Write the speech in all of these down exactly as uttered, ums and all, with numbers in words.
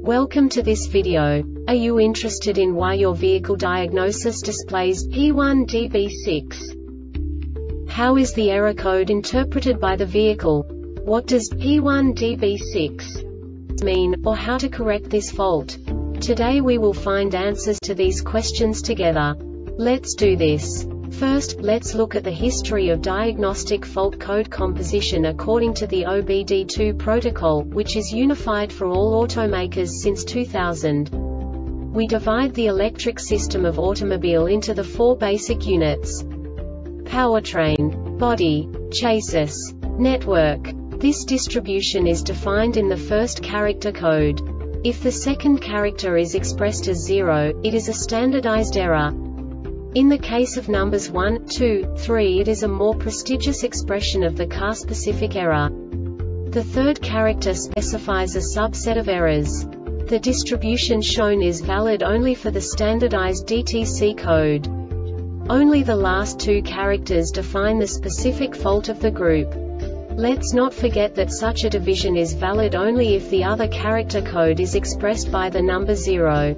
Welcome to this video. Are you interested in why your vehicle diagnosis displays P one D B six? How is the error code interpreted by the vehicle? What does P one D B six mean, or how to correct this fault? Today we will find answers to these questions together. Let's do this. First, let's look at the history of diagnostic fault code composition according to the O B D two protocol, which is unified for all automakers since two thousand. We divide the electric system of automobile into the four basic units: powertrain, body, chassis, network. This distribution is defined in the first character code. If the second character is expressed as zero, it is a standardized error. In the case of numbers one, two, three, it is a more prestigious expression of the car-specific error. The third character specifies a subset of errors. The distribution shown is valid only for the standardized D T C code. Only the last two characters define the specific fault of the group. Let's not forget that such a division is valid only if the other character code is expressed by the number zero.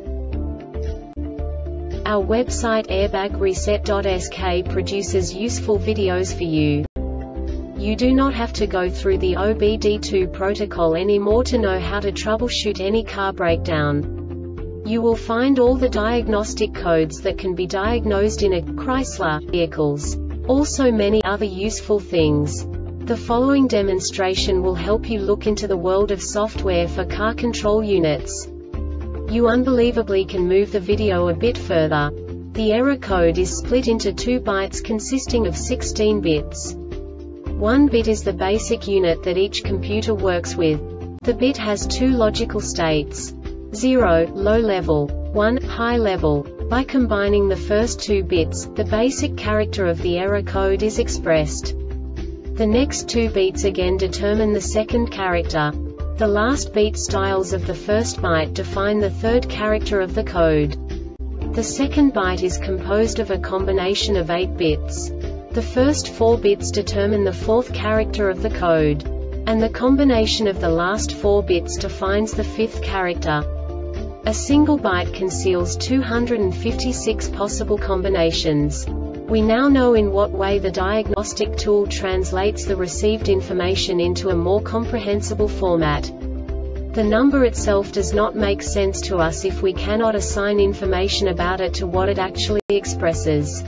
Our website airbag reset dot S K produces useful videos for you. You do not have to go through the O B D two protocol anymore to know how to troubleshoot any car breakdown. You will find all the diagnostic codes that can be diagnosed in a Chrysler vehicles. Also many other useful things. The following demonstration will help you look into the world of software for car control units. You unbelievably can move the video a bit further. The error code is split into two bytes consisting of sixteen bits. One bit is the basic unit that each computer works with. The bit has two logical states: zero, low level, one, high level. By combining the first two bits, the basic character of the error code is expressed. The next two beats again determine the second character. The last beat styles of the first byte define the third character of the code. The second byte is composed of a combination of eight bits. The first four bits determine the fourth character of the code. And the combination of the last four bits defines the fifth character. A single byte conceals two hundred fifty-six possible combinations. We now know in what way the diagnostic tool translates the received information into a more comprehensible format. The number itself does not make sense to us if we cannot assign information about it to what it actually expresses.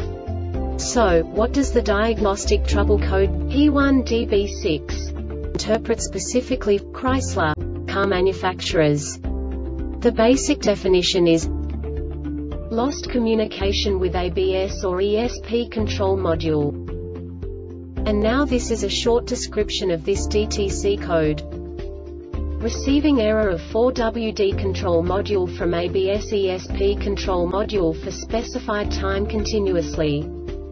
So, what does the diagnostic trouble code P one D B six interpret specifically for Chrysler car manufacturers? The basic definition is lost communication with A B S or E S P control module. And now this is a short description of this D T C code. Receiving error of four W D control module from A B S E S P control module for specified time continuously.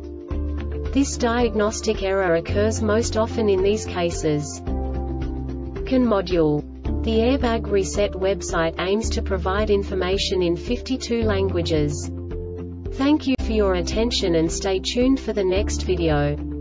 This diagnostic error occurs most often in these cases. C A N module. The Airbag Reset website aims to provide information in fifty-two languages. Thank you for your attention and stay tuned for the next video.